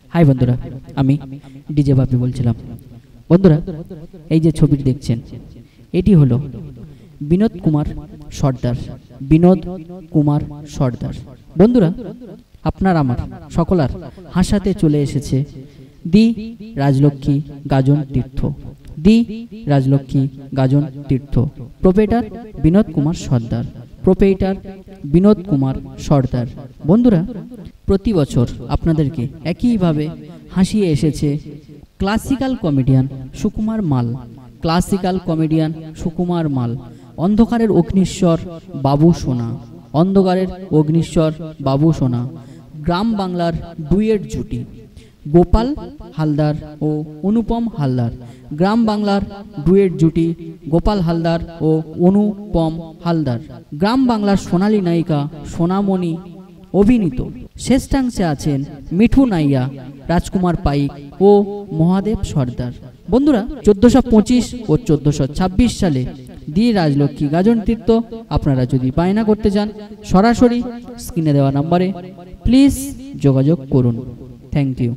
High বন্ধুরা, আমি DJ বাপি বলছিলাম। বন্ধুরা, এই যে ছবিটি দেখছেন, এটি হলো বিনোদ কুমার সর্দার। বিনোদ কুমার সর্দার। বন্ধুরা, আপনার আমার সকলার হাসাতে চলে এসেছে the Rajlakshmi Gajan Tirtha. The Rajlakshmi Gajan Tirtha. Proprietor Binod Kumar Sardar. Proprietor Binod Kumar Sardar. বন্ধুরা, প্রতি বছর আপনাদেরকে একইভাবে হাসিয়ে এসেছে ক্লাসিক্যাল কমেডিয়ান সুকুমার মাল। ক্লাসিক্যাল কমেডিয়ান সুকুমার মাল। অন্ধকারের অগ্নিশ্বর বাবু সোনা। অন্ধকারের অগ্নিশ্বর বাবু সোনা। গ্রাম বাংলার ডুয়েট জুটি গোপাল হালদার ও অনুপম হালদার। গ্রাম বাংলার ডুয়েট জুটি গোপাল হালদার ও অনুপম হালদার। গ্রাম বাংলার সোনালী নায়িকা সোনামণি অভিনীত। শেষাংশে আছেন মিঠু নাইয়া, রাজকুমার পাইক ও মহাদেব সর্দার। বন্ধুরা, 1425 ও 1426 সালে দি রাজলক্ষ্মী গাজন তীর্থ আপনারা যদি বায়না করতে চান, সরাসরি স্ক্রিনে দেওয়া নম্বরে প্লিজ যোগাযোগ করুন। Thank you.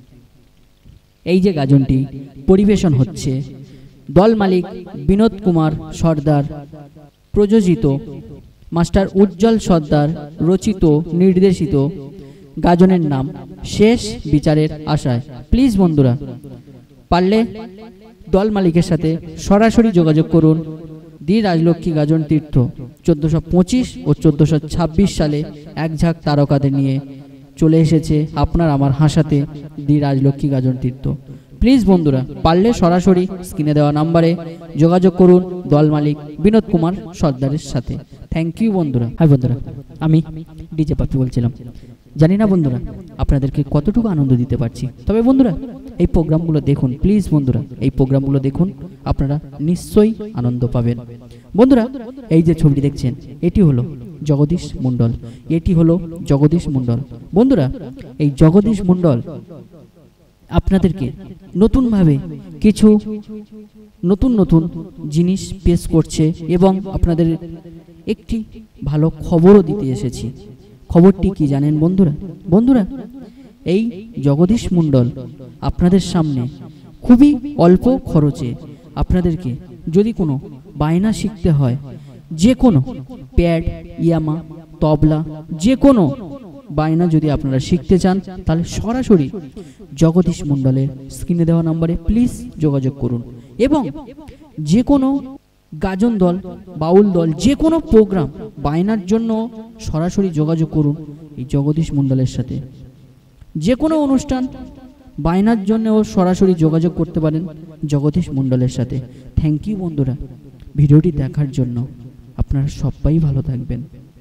এই যে গাজনটি পরিবেশন হচ্ছে দল মালিক বিনোদ কুমার সর্দার, প্রযোজিত মাস্টার উজ্জ্বল সর্দার, রচিত নির্দেশিত। গাজনের নাম শেষ বিচারের আশায়। প্লিজ বন্ধুরা, পারলে দল মালিকের সাথে সরাসরি যোগাযোগ করুন। দি রাজলক্ষ্মী গাজন তীর্থ 1425 ও 1426 সালে এক ঝাঁক তারকাদের নিয়ে চলে এসেছে আপনার আমার হাসাতে দি রাজলক্ষ্মী গাজন তীর্থ। প্লিজ বন্ধুরা, পারলে সরাসরি স্ক্রিনে দেওয়া নাম্বারে যোগাযোগ করুন দল মালিক বিনোদ কুমার সর্দারের সাথে। থ্যাংক ইউ বন্ধুরা। হাই বন্ধুরা, আমি ডিজে পাপি বলছিলাম। জানি না বন্ধুরা আপনাদেরকে কতটুকু আনন্দ দিতে পারছি, তবে বন্ধুরা এই প্রোগ্রামগুলো দেখুন। প্লিজ বন্ধুরা, এই প্রোগ্রামগুলো দেখুন, আপনারা নিশ্চয়ই আনন্দ পাবেন। বন্ধুরা, এই যে ছবিটি দেখছেন, এটি হলো জগদীশ মণ্ডল। এটি হলো জগদীশ মণ্ডল। বন্ধুরা, এই জগদীশ মণ্ডল আপনাদেরকে নতুনভাবে কিছু নতুন নতুন জিনিস পেশ করছে এবং আপনাদের একটি ভালো খবরও দিতে এসেছি। খবরটি কি জানেন বন্ধুরা? বন্ধুরা, এই জগদীশ মণ্ডল আপনাদের সামনে খুবই অল্প খরচে আপনাদেরকে যদি কোনো বায়না শিখতে হয়, যে কোনো প্যাড, ইয়ামা, তবলা, যে কোনো বায়না যদি আপনারা শিখতে চান, তাহলে সরাসরি জগদীশ মণ্ডলের স্ক্রিনে দেওয়া নম্বরে প্লিজ যোগাযোগ করুন। এবং যে কোনো গাজন দল, বাউল দল, যে কোনো প্রোগ্রাম বায়নার জন্য সরাসরি যোগাযোগ করুন এই জগদীশ মণ্ডলের সাথে। যে কোনো অনুষ্ঠান বায়নার জন্যও সরাসরি যোগাযোগ করতে পারেন জগদীশ মণ্ডলের সাথে। থ্যাংক ইউ বন্ধুরা ভিডিওটি দেখার জন্য। আপনারা সবাই ভালো থাকবেন।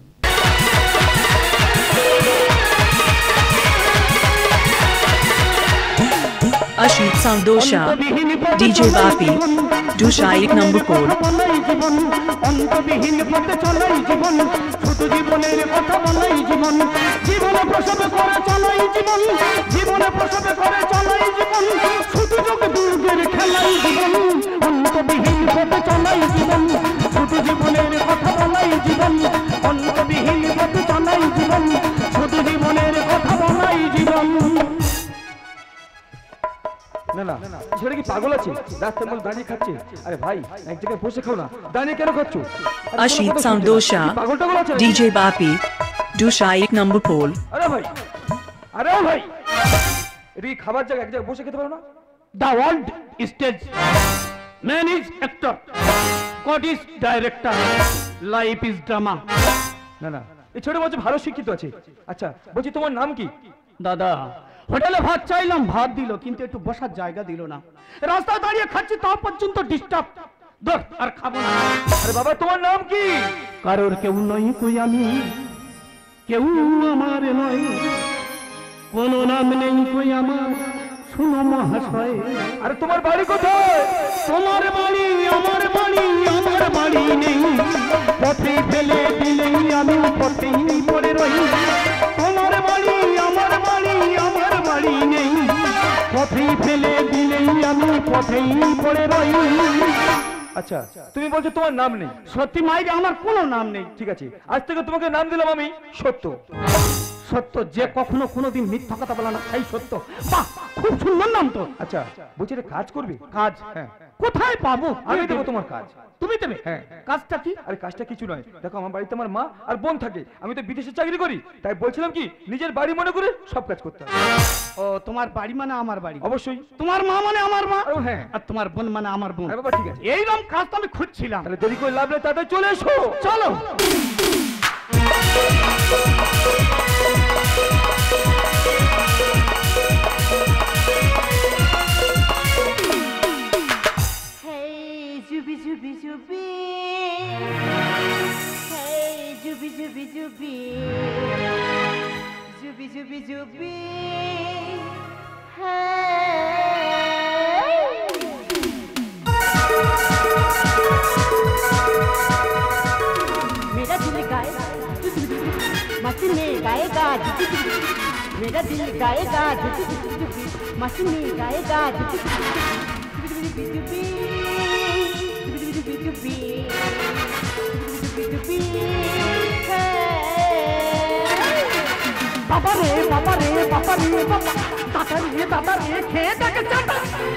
Ashit Sandosha, DJ Bapi, Dusha 1 number 4. না না, ছেলে কি পাগল আছে? রাস্তার মধ্যে দাঁড়িয়ে খাচ্ছে। আরে ভাই, এক জায়গায় বসে খাও না, দাঁড়িয়ে কেন খাচ্ছো? Ashit Sandosha, DJ Bapi, Dusha 1 number 4. আরে ভাই, আরে ভাই, এটা কি খাবার জায়গা? এক জায়গায় বসে খেতে পারো না? The world is stage, man is actor, God is director, life is drama. না না, এই ছোট বলছে ভালো শিক্ষিত আছে। আচ্ছা বলছি, তোমার নাম কি? দাদা, হোটেলে ভাত চাইলাম, ভাত দিল, কিন্তু একটু বসার জায়গা দিল না। রাস্তায় দাঁড়িয়ে খাচ্ছি, তাও পর্যন্ত ডিস্টার্ব। ধর, আর খাবো না। আরে বাবা, তোমার নাম কি? কারোর কেউ নই কই আমি, কেউ আমার নয়, কোনো নাম নেই কই আমার, শুনো মহাশয়। আরে তোমার বাড়ি কোথায়? তোমার বাড়ি আমার বাড়ি, আমার বাড়ি নেই, পথে ফেলে দিলেই আমি পথেই পড়ে রই। তোমার বাড়ি আমার বাড়ি, আমার বাড়ি নেই, পথে ফেলে দিলেই আমি পথেই পড়ে রই। আচ্ছা, তুমি বলছো তোমার নাম নেই? সত্যি মাইরে, আমার কোনো নাম নেই। ঠিক আছে, আজ থেকে তোমাকে নাম দিলাম আমি সত্য। সত্য, যে কখনো কোনোদিন মিথ্যা কথা বলে না সেই সত্য। বাহ, খুব সুন্দর নাম তো। আচ্ছা বলছি এটা কাজ করবে? কাজ? হ্যাঁ। কোথায় পাবো? আমি দেবো তোমার কাজ। তুমি দেবে? হ্যাঁ। কাজটা কি? আরে কাজটা কিছু নয়, দেখো আমার বাড়িতে আমার মা আর বোন থাকে, আমি তো বিদেশে চাকরি করি, তাই বলছিলাম কি নিজের বাড়ি মনে করে সব কাজ করতে হবে। ও, তোমার বাড়ি মানে আমার বাড়ি? অবশ্যই। তোমার মা মানে আমার মা? ও হ্যাঁ। আর তোমার বোন মানে আমার বোন? আরে বাবা ঠিক আছে, এইরকম কাজ তো আমি খুঁজছিলাম। তাহলে দেরি করে লাভ নেই, তাড়াতাড়ি চলে এসো। চলো। Jubi jubi jubi, hey jubi jubi jubi, jubi jubi jubi, hey. मेरा दिल गाएगा, मस्ती में गाएगा, मेरा दिल गाएगा, मस्ती में गाएगा, বাবা রে বাবা রে বাবা রে বাবা, দাদা রে খেয়ে দেখে চাটা।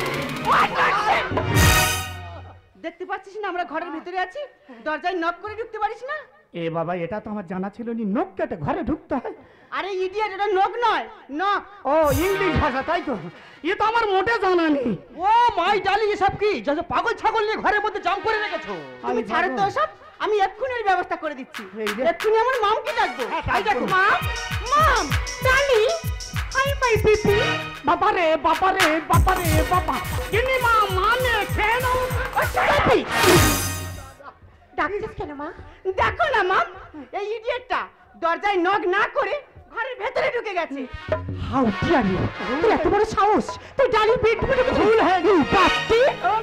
দেখতে পাচ্ছিস না আমরা ঘরের ভিতরে আছি, দরজায় নক করে ঢুকতে পারিস না? এ বাবা, এটা তো আমার জানা ছিল নি, নখ কেটে ঘরে ঢুকতে হয়। আরে ইডিয়েট, এটা নক নয়, নক। ও, ইংলিশ ভাষা, তাই তো? এ তো আমার মোটে জানা নেই। ও মাই ডালি, এসব কি যা পাগল ছাগল নিয়ে ঘরের মধ্যে জাম করে রেখেছো? তুমি ছাড়ো তো সব, আমি এক্ষুনি এর ব্যবস্থা করে দিচ্ছি। এই রে। এক্ষুনি আমার মামকে ডাকবো। তাই দেখো। মাম, মাম, ডালি, হাই মাই পিপি। বাবা রে বাবা রে বাবা রে বাবা, কিনি মা মানে খেয়ে নাও। পিপি ডাকছিস কেন মা? দেখো না মাম, এই ইডিয়েটটা দরজায় নক না করে ঘরের ভেতরে ঢুকে গেছে। How dare you! তুই এত বড় সাহস, তুই ডালির বেডরুমে ঢুকে ভুল হয়ে গেল বাস্তি।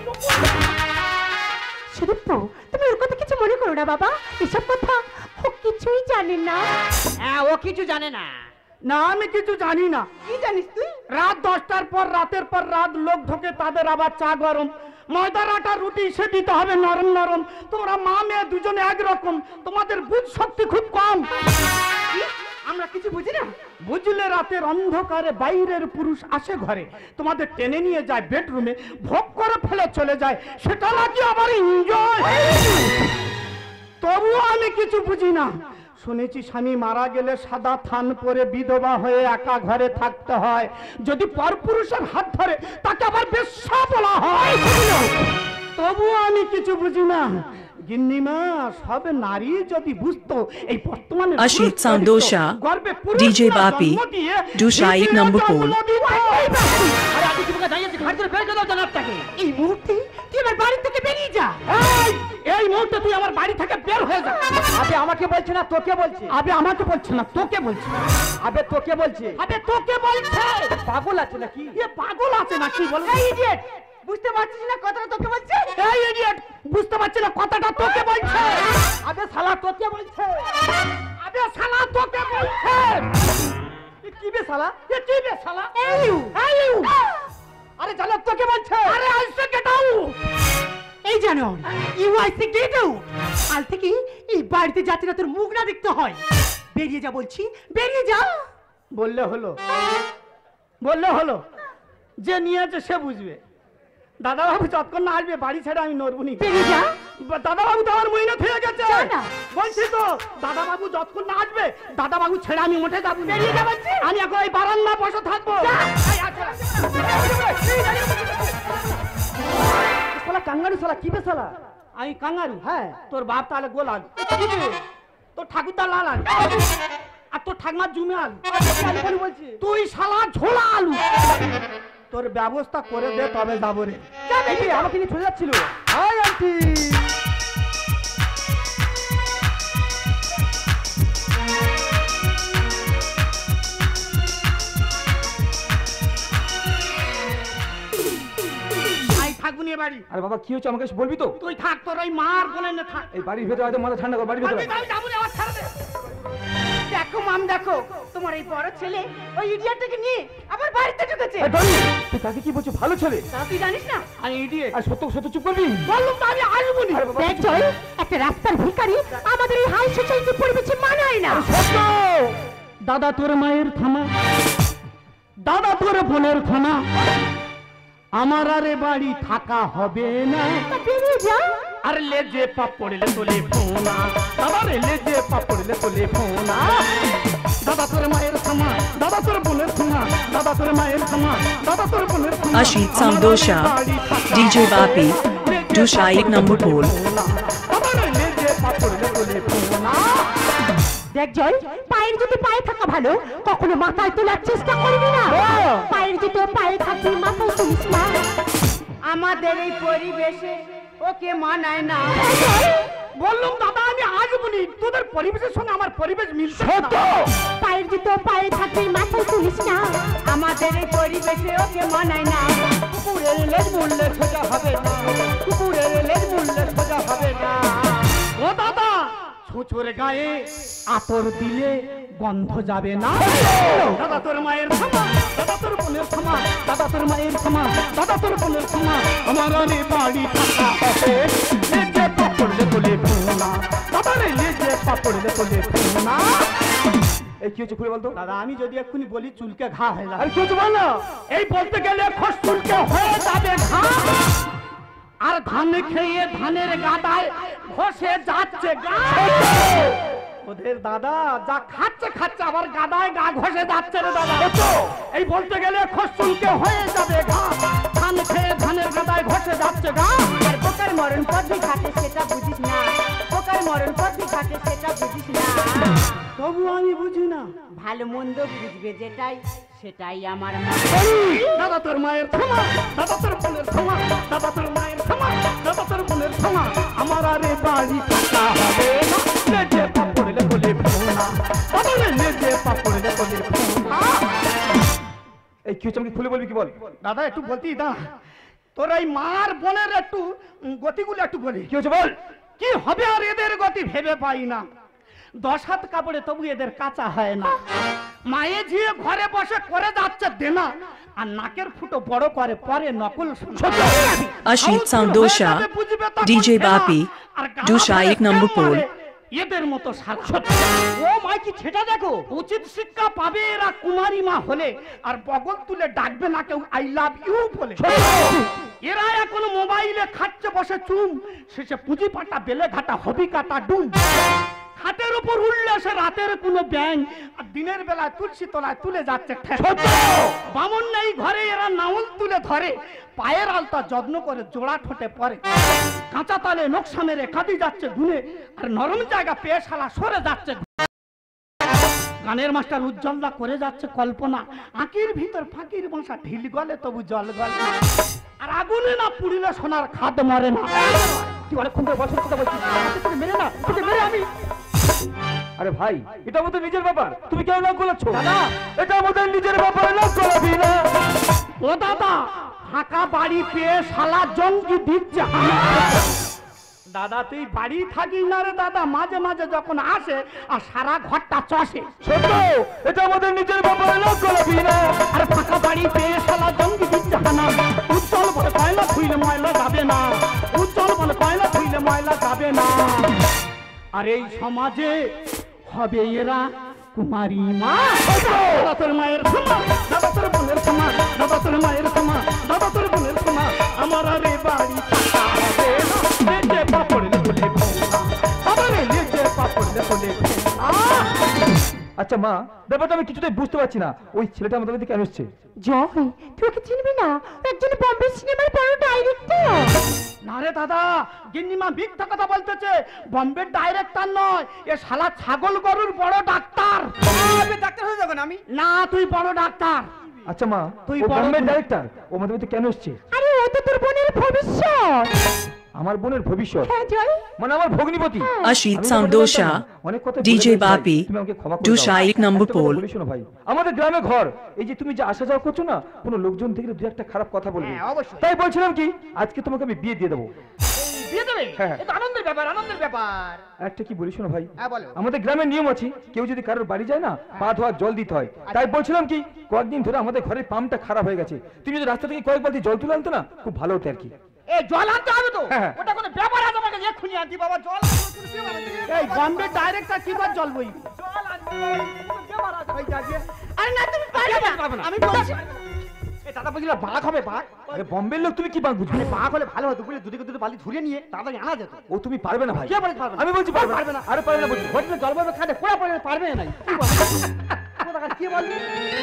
সুদীপ্ত, তুমি ওর কথা কিছু মনে করো না বাবা, এসব কথা ও কিছুই জানে না। হ্যাঁ, ও কিছু জানে না। না, আমি কিছু জানি না। কি জানিস তুই? রাত 10টার পর রাতের পর রাত লোক ঢোকে, তাদের আবার চা গরম, ময়দার আটা রুটি সে দিতে হবে নরম নরম। তোমরা মা মেয়ে দুজনে একরকম, তোমাদের বুঝ শক্তি খুব কম। কি? আমরা কিছু বুঝি না? বুঝলে রাতের অন্ধকারে বাইরের পুরুষ আসে ঘরে, তোমাদের টেনে নিয়ে যায় বেডরুমে, ভোগ করে ফেলে চলে যায়, সেটা নাকি আবার এনজয়। তবুও আমি কিছু বুঝি না। শুনেছি স্বামী মারা গেলে সাদা থান পরে বিধবা হয়ে একা ঘরে থাকতে হয়, যদি পরপুরুষের হাত ধরে তাকে আবার বেশ্যা বলা হয়। তবুও আমি কিছু বুঝি না। গিন্নিমা, সব নারী যদি বুঝতো এই বর্তমানে Ashit Sandosha, DJ Bapi, Dusha 1 number poll. আরে আপনি কি মুখে দাঁড়িয়েছে? ঘর থেকে বের করে দাও জনাবটাকে। এই মুহূর্তে তুই আমার বাড়ি থেকে বেরিয়ে যা। এই মুহূর্তে তুই আমার বাড়ি থেকে বের হয়ে যা। আবে আমাকে বলছে না তোকে বলছে? আবে আমাকে বলছে না, তোকে বলছে। আবে তোকে বলছে? আবে তোকে বলছে। পাগল আছে নাকি? এ পাগল আছে নাকি বল? এই ইডিয়েট, বুঝতে পারছিস না কথাটা তোকে বলছে? এই ইডিয়েট, বুঝতে পারছি না কথাটা তোকে বলছে। আবে শালা তোকে বলছে? আবে শালা তোকে বলছে। এ কি বে শালা? এ কি বে শালা? এই আরে জানো তোকে বলছে? আরে আইসে গেট আউট। এই জানো, you I see get out. কাল থেকে এই বাড়িতে যাতে না তোর মুখ না দেখতে হয়। বেরিয়ে যা বলছি, বেরিয়ে যা। বললে হলো, বললে হলো, যে নিয়েছে সে বুঝবে। দাদাবাবু যতক্ষণ না আসবে বাড়ি ছেড়ে আমি নড়বুনি। বেরিয়ে যা। দাদাবাবু তো আমার মহিনা থেকে গেছে। যা না। বলছি তো, দাদাবাবু যতক্ষণ না আসবে দাদাবাবু ছেড়ে আমি উঠে যাবো। বেরিয়ে যা বলছি। আমি এখন এই বারান্দা বসে থাকবো। শালা কাঙ্গারু শালা, কি বে শালা? আমি কাঙ্গারু? হ্যাঁ। তোর বাপ তাহলে গোলাল, তোর ঠাকুরদা লাল আলু, আর তোর ঠাকমা জুমে আলু, বলছি তুই শালা ঝোলা আলু। তোর ব্যবস্থা করে দে তবে যাবো রে। আমাকে নিয়ে চলে যাচ্ছিল। Hi aunty. থাকবো নিয়ে বাড়ি। আরে বাবা কি হচ্ছে আমাকে বলবি তো? তুই থাক, তোর ওই মার বলে না থাক। এই বাড়ির ভেতরে হয়তো মাথা ঠান্ডা কর, বাড়ির ভেতরে। আমি যাবো না, আমার ছাড়া দে। দেখো মাম, দেখো তোমার এই বড় ছেলে ওই ইডিয়েটটাকে নিয়ে আমার বাড়িতে ঢুকেছে। এই ডলি, তুই কাকে কি বলছিস? ভালো ছেলে। তা তুই জানিস না? আমি ইডিয়েট। আর সত্য সত্য চুপ করবি? বললাম তো আমি আসবো না। আরে বাবা, দেখ জয়, একটা রাস্তার ভিখারি আমাদের এই হাই সোসাইটি পরিবেশে মানায় না। সত্য দাদা তোর মায়ের থামা, দাদা তোর বোনের থামা, আমার আরে বাড়ি থাকা হবে না। বেরিয়ে যা। আর লেজে পা পড়লে তোলে ফোনা, দাদা রে লেজে পা পড়লে তোলে ফোনা। দাদা তোর মায়ের থামা, দাদা তোর বোনের থামা, দাদা তোর মায়ের থামা, দাদা তোর বোনের থামা। Ashit Samdosha, DJ Bapi, Dusha 1 number pole. দাদা রে লেজে পা পড়লে তোলে ফোনা। দেখ জয়, পায়ের জুতো পায়ে থাকা ভালো, কখনো মাথায় তোলার চেষ্টা করবি না। পায়ের জুতো পায়ে থাকলে মাথায় তুলিস না। আমাদের এই পরিবেশে ওকে মানায় না। বললাম দাদা আমি আসবো নি, তোদের পরিবেশের সঙ্গে আমার পরিবেশ মিলছে না। পায়ের জুতো পায়ে থাকলে মাথায় তুলিস না। আমাদের এই পরিবেশে ওকে মানায় না। কুকুরের লেজ মূল্যে সোজা হবে না, কুকুরের লেজ মূল্যে সোজা হবে না। ও দাদা, ছোচোর গায়ে আতর দিলে গন্ধ যাবে না। দাদা তোর মায়ের থামা, দাদা তোর বোনের থামা, দাদা তোর মায়ের থামা, দাদা তোর বোনের থামা, আমার আরে বাড়ি থাকা হবে। লেজে পা পড়লে তোলে ফোনা, দাদা রে লেজে পা পড়লে তোলে ফোনা। এই কি হচ্ছে খুলে বলতো? দাদা আমি যদি এক্ষুনি বলি চুলকে ঘা হয়ে যাবে। আরে কি হচ্ছে বল না। এই বলতে গেলে খস চুলকে হয়ে যাবে ঘা। আর ধান খেয়ে ধানের গাদায় ঘষে যাচ্ছে গা। ওদের দাদা যা খাচ্ছে খাচ্ছে আবার গাদায় গা ঘষে যাচ্ছে রে দাদা। এই বলতে গেলে খস চুলকে হয়ে যাবে ঘা। ধান খেয়ে ধানের গাদায় ঘষে যাচ্ছে গা। আর পোকার মরণ পথে ঘাটে সেটা বুঝিস না, পোকার মরণ পথে ঘাটে সেটা বুঝিস না। তবু আমি বুঝি না। ভালো মন্দ বুঝবে যেটাই, সেটাই আমার মা। দাদা তোর মায়ের থামা, দাদা তোর বোনের থামা, দাদা তোর মায়ের থামা, দাদা তোর বোনের থামা, আমার আরে বাড়ি থাকা হবে না। লেজে পা পড়লে বলে ফোনা, দাদা রে লেজে পা পড়লে বলে ফোনা। এই কি হচ্ছে আমাকে খুলে বলবি কি বল? দাদা একটু বলতি দা, তোর এই মার বোনের একটু গতিগুলো একটু বলি। কি হচ্ছে বল? কি হবে আর এদের গতি ভেবে পাই না। 10 হাত কাপড়ে তবু এদের কাঁচা হয় না। মায়ে ঝিয়ে ঘরে বসে করে যাচ্ছে দেনা, আর নাকের ফুটো বড় করে পরে নকল শোনা। Ashit Samdosha, DJ Bapi, Dusha 1 number pole. এদের মতো সারা ও মাই কি সেটা দেখো। উচিত শিক্ষা পাবে এরা কুমারী মা হলে, আর বগল তুলে ডাকবে না কেউ আই লাভ ইউ বলে। এরা এখন মোবাইলে খাচ্ছে বসে চুম, শেষে পুঁজি পাটা বেলে ঘাটা হবি কাটা ডুম। হাতের উপর উঠলে সে রাতের কোনো ব্যাং, আর দিনের বেলায় তুলসী তলায় তুলে যাচ্ছে ঠ্যাং। বামন নেই ঘরে এরা নাউল তুলে ধরে, পায়ের আলতা যত্ন করে জোড়া ঠোঁটে পরে। কাঁচা তালে নকশা মেরে কাঁদি যাচ্ছে গুনে, আর নরম জায়গা পেয়ে শালা সরে যাচ্ছে। গানের মাস্টার উজ্জ্বলদা করে যাচ্ছে কল্পনা, আঁকির ভিতর ফাঁকির বাসা ঢিল গলে তবু জল গলে না। আর আগুনে না পুড়িলে সোনার খাদ মরে না। তুই অনেকক্ষণ ধরে বছর কথা বলছিস, তোকে মেরে না, তোকে মেরে আমি। আরে ভাই, এটা আমাদের নিজের ব্যাপার, তুমি কেন নাক গলাচ্ছ? দাদা এটা আমাদের নিজের ব্যাপার, নাক গলাবি না। ও দাদা, ফাঁকা বাড়ি পেয়ে শালা জঙ্গি দিচ্ছে হানা। দাদা তুই বাড়ি থাকিস না রে দাদা, মাঝে মাঝে যখন আসে আর সারা ঘরটা চষে। ছোট, এটা আমাদের নিজের ব্যাপার, নাক গলাবি না। আর ফাঁকা বাড়ি পেয়ে শালা জঙ্গি দিচ্ছে হানা। উজ্জ্বল বলে কয়লা ধুইলে ময়লা যাবে না, উজ্জ্বল বলে কয়লা ধুইলে ময়লা যাবে না। আর এই সমাজে হবে এরা কুমারী মা। দাদা তোর মায়ের ক্ষমা, দাদা তোর বোনের ক্ষমা, দাদা তোর মায়ের ক্ষমা, দাদা তোর বোনের ক্ষমা, আমার আরে বাড়ি থাকা হবে না। লেজে পা পড়লে বলে ফোনা, দাদা রে লেজে পা পড়লে বলে ফোনা। আচ্ছা মা, ব্যাপারটা আমি কিছুতেই বুঝতে পারছি না, ওই ছেলেটা আমাদের বাড়িতে কেন এসছে? জয়, তুই ওকে চিনবি না? ও একজন বম্বে সিনেমার বড় ডাইরেক্টর। না রে দাদা, গিন্নিমা মিথ্যা কথা বলতেছে। বম্বের ডাইরেক্টর নয়, এ শালা ছাগল গরুর বড় ডাক্তার। ডাক্তার হয়ে যাবেন আমি? না, তুই বড় ডাক্তার। আচ্ছা মা, তুই তুই বড় বম্বের তুমি। ডাইরেক্টর, ও আমাদের বাড়িতে কেন এসছে? আরে ও তো তোর বোনের ভবিষ্যৎ। আমার বোনের ভবিষ্যৎ, হ্যাঁ জয়, মানে আমার ভগ্নিপতি। Ashit Samdosha, DJ Bapi, Dusha 1 number pole. শোনো ভাই, আমাদের গ্রামে ঘর, এই যে তুমি যে আসা যাওয়া করছো না, কোনো লোকজন দেখলে দু একটা খারাপ কথা বলবে। তাই বলছিলাম কি, আজকে তোমাকে আমি বিয়ে দিয়ে দেবো। বিয়ে দেবে? হ্যাঁ। এটা আনন্দের ব্যাপার, আনন্দের ব্যাপার। একটা কি বলি শোনো ভাই, হ্যাঁ বলো। আমাদের গ্রামের নিয়ম আছে, কেউ যদি কারোর বাড়ি যায় না, পা ধোয়া জল দিতে হয়। তাই বলছিলাম কি, কয়েকদিন ধরে আমাদের ঘরের পাম্পটা খারাপ হয়ে গেছে, তুমি যদি রাস্তা থেকে কয়েক বালতি জল তুলে আনতো না, খুব ভালো হতো আর কি। এ জল আনতে হবে তো? হ্যাঁ। ওটা কোনো ব্যাপার আছে আমাকে এক্ষুনি আনতে বাবা, জল আনতে হবে। এই বম্বে ডাইরেক্টর কি করে জল বই? জল আনতে হবে। ওই যাবে আরে না তুমি পারবে না আমি বলছি এই দাদা বুঝলে বাঘ হবে বাঘ আরে বম্বের লোক তুমি কি বাঘ বুঝবে? আরে বাঘ হলে ভালো হতো বুঝলে দুটো বালি ধরে নিয়ে তাড়াতাড়ি আনা যেত ও তুমি পারবে না ভাই। কে বলে পারবে না? আমি বলছি পারবে পারবে না। না। আরে পারবে না বলছি। হোটেলে জল পাবে খাতে কোড়া পড়ে পারবে না কি বল কি বললি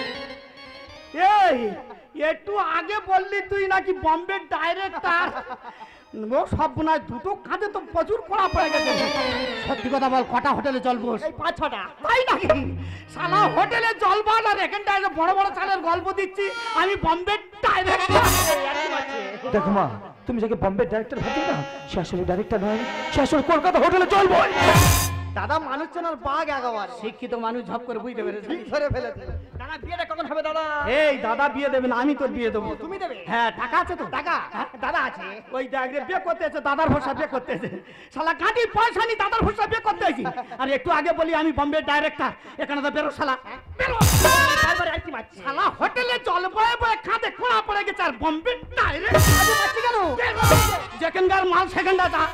এই একটু আগে বললি তুই নাকি বম্বে ডাইরেক্টর ও সব নয় দুটো কাঁধে তো প্রচুর কোড়া পড়ে গেছে সত্যি কথা বল কটা হোটেলে জল বস এই 5-6টা তাই নাকি শালা হোটেলে জল বান আর এখানটায় বড় বড় চালের গল্প দিচ্ছি আমি বম্বে ডাইরেক্টর দেখো মা, তুমি যাকে বম্বে ডাইরেক্টর ভাবছো না, সে আসলে ডাইরেক্টর নয়, সে আসলে কলকাতা হোটেলে চলবো। দাদা মানুষ চেনার বাঘ একেবারে শিক্ষিত মানুষ ঝপ করে বুঝতে পেরেছে ঠিক ধরে ফেলেছে দাদা বিয়েটা কখন হবে দাদা এই দাদা বিয়ে দেবে না আমি তোর বিয়ে দেবো তুমি দেবে হ্যাঁ টাকা আছে তো টাকা দাদা আছে ওই দেখরে বিয়ে করতে এসে দাদার ভরসা বিয়ে করতে এসে শালা কাটি পয়সা নি দাদার ভরসা বিয়ে করতে এসি আর একটু আগে বলি আমি বম্বে ডাইরেক্টর এখানে তো বেরো শালা বেরো তারপরে আর কি মারছি শালা হোটেলে জল বয়ে বয়ে খাতে খোলা পড়ে গেছে আর বম্বে ডাইরেক্টর আজ মারছি কেন যেখানকার মাল সেখানটা যা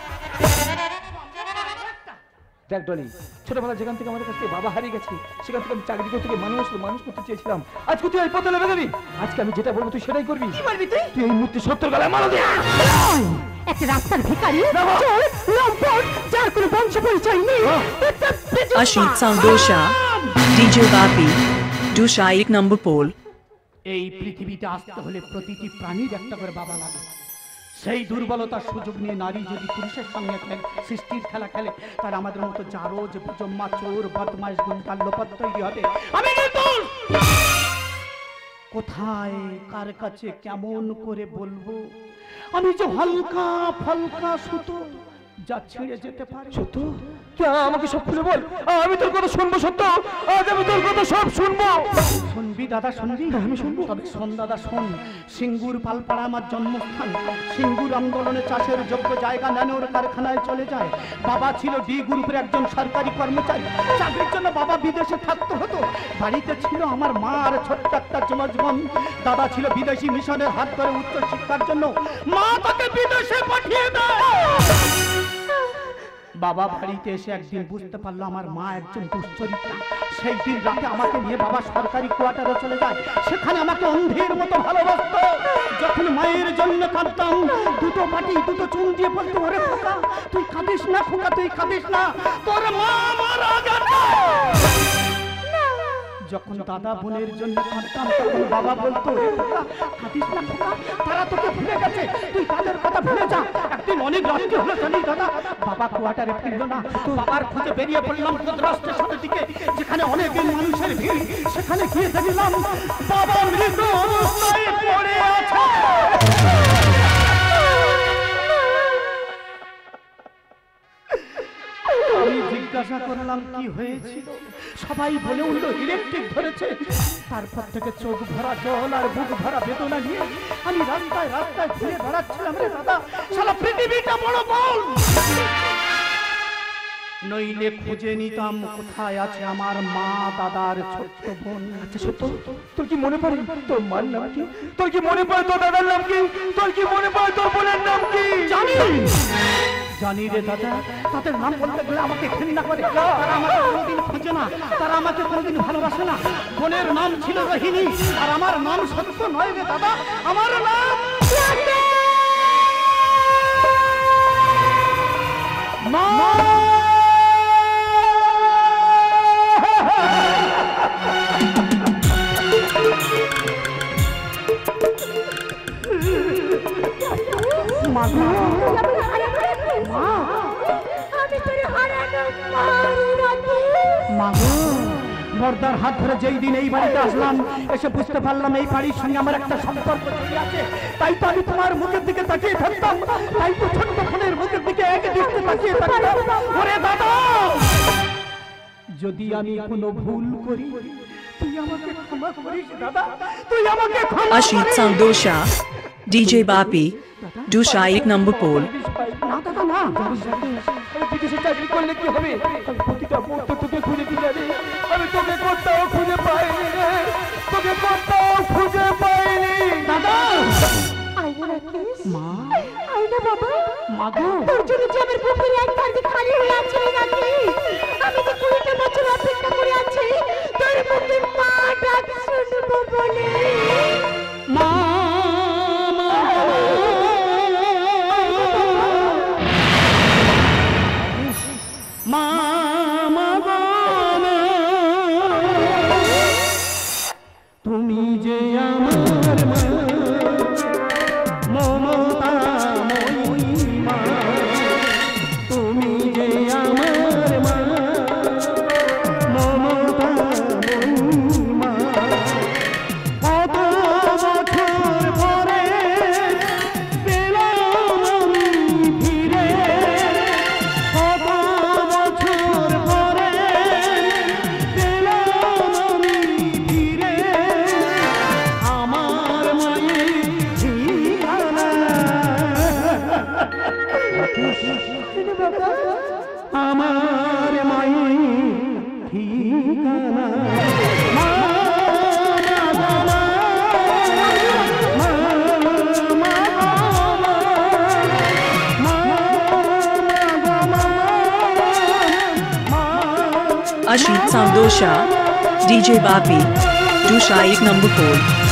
দেখ ডলি, ছোটবেলা যেখান থেকে আমাদের কাছ থেকে বাবা হারিয়ে গেছে, সেখান থেকে আমি চাকরি করতে গিয়ে মানুষ করতে চেয়েছিলাম। আজকে তুই এই পথে নেমে যাবি। আজকে আমি যেটা বলবো তুই সেটাই করবি। কি বলবি তুই তুই এই মুহূর্তে 70 গলায় মারা দে। একটা রাস্তার ভিখারি চোর লম্পট যার কোনো বংশ পরিচয় নেই Ashit Sandosha, DJ Bapi, Dusha 1 number pole. এই পৃথিবীতে আসতে হলে প্রতিটি প্রাণীর একটা করে বাবা লাগে। সেই দুর্বলতার সুযোগ নিয়ে নারী যদি পুরুষের সঙ্গে সৃষ্টির খেলা খেলে তার আমাদের মতো জারজ বুজম্মা চোর বদমাইশ গুন্ডার লোপাত তৈরি হবে। আমি নির্দোষ। কোথায় কার কাছে কেমন করে বলবো আমি যে হালকা ফালকা সুতো যা ছিঁড়ে যেতে পারে। সত্য, তুই আমাকে সব খুলে বল। আমি তোর কথা শুনবো সত্য, আজ আমি তোর কথা সব শুনবো। শুনবি দাদা শুনবি আমি শুনবো তবে শোন দাদা শোন সিঙ্গুর পালপাড়া আমার জন্মস্থান সিঙ্গুর আন্দোলনে চাষের যোগ্য জায়গা নেনোর কারখানায় চলে যায় বাবা ছিল ডি গ্রুপের একজন সরকারি কর্মচারী চাকরির জন্য বাবা বিদেশে থাকতে হতো বাড়িতে ছিল আমার মা আর ছোট্ট একটা যুবক দাদা ছিল বিদেশি মিশনের হাত ধরে উচ্চ শিক্ষার জন্য মা তাকে বিদেশে পাঠিয়ে দেয় বাবা বাড়িতে এসে একদিন বুঝতে পারলো আমার মা একজন দুশ্চরিত্রা সেই দিন রাতে আমাকে নিয়ে বাবা সরকারি কোয়ার্টারে চলে যায় সেখানে আমাকে অন্ধের মতো ভালোবাসতো যখন মায়ের জন্য কাঁদতাম দুটো পাটি দুটো চুন দিয়ে বলতো ওরে খোকা তুই কাঁদিস না খোকা তুই কাঁদিস না তোর মা মারা গেছে যখন দাদা বোনের জন্য কাঁদতাম তখন বাবা বলতো ওরে খোকা কাঁদিস না খোকা তারা তোকে ভুলে গেছে তুই তাদের কথা ভুলে যা একদিন অনেক রাত্রি হলো জানিস দাদা বাবা কোয়ার্টারে ফিরলো না বাবার খোঁজে বেরিয়ে পড়লাম কোদরা স্টেশনের দিকে যেখানে অনেক মানুষের ভিড় সেখানে গিয়ে দেখলাম বাবা মৃত অবস্থায় পড়ে আছে আমি জিজ্ঞাসা করলাম কি হয়েছিল সবাই বলে উঠলো ইলেকট্রিক ধরেছে তারপর থেকে চোখ ভরা জল আর বুক ভরা বেদনা নিয়ে আমি রাস্তায় রাস্তায় ঘুরে বেড়াচ্ছিলাম রে দাদা সারা পৃথিবীটা বড় বল নইলে খুঁজে নিতাম কোথায় আছে আমার মা দাদার ছোট্ট বোন আচ্ছা সত্য, তোর কি মনে পড়ে তোর মার নাম কি? তোর কি মনে পড়ে তোর দাদার নাম কি? তোর কি মনে পড়ে তোর বোনের নাম কি? জানি রে দাদা তাদের নাম বলতে গেলে আমাকে ঘৃণা করে তারা আমাকে কোনোদিন খোঁজে না তারা আমাকে কোনোদিন ভালোবাসে না বোনের নাম ছিল রোহিণী আর আমার নাম সত্য নয় রে দাদা আমার নাম মা বর্দার হাত ধরে যেই দিন এই বাড়িতে আসলাম এসে বুঝতে পারলাম এই বাড়ির সঙ্গে আমার একটা সম্পর্ক জড়িয়ে আছে তাই তো আমি তোমার মুখের দিকে তাকিয়ে থাকতাম তাই তো ছোট্ট ফোনের মুখের দিকে এক দৃষ্টি তাকিয়ে থাকতাম ওরে দাদা যদি আমি কোনো ভুল করি তুই আমাকে ক্ষমা করিস দাদা তুই আমাকে ক্ষমা Ashit Sandosha, DJ Bapi, Dusha 1 number pole. না দাদা না আমি বিদেশে চাকরি করলে কি হবে? আমি প্রতিটা মুহূর্ত তোকে খুঁজে খুঁজে দিই। আমি তোকে কোথাও খুঁজে পাইনি রে, তোকে কোথাও খুঁজে পাইনি দাদা আইনা রাখিস মা আইনা বাবা মা গো তোর জন্য যে আমার বুকের এক ধার খালি হয়ে আছে নাকি আমি যে 20টা বছর অপেক্ষা করে আছি তোর মুখ আমার মায়ের ঠিকানা Ashit Sound Dosha, DJ Bapi, Dusha 1 number 4.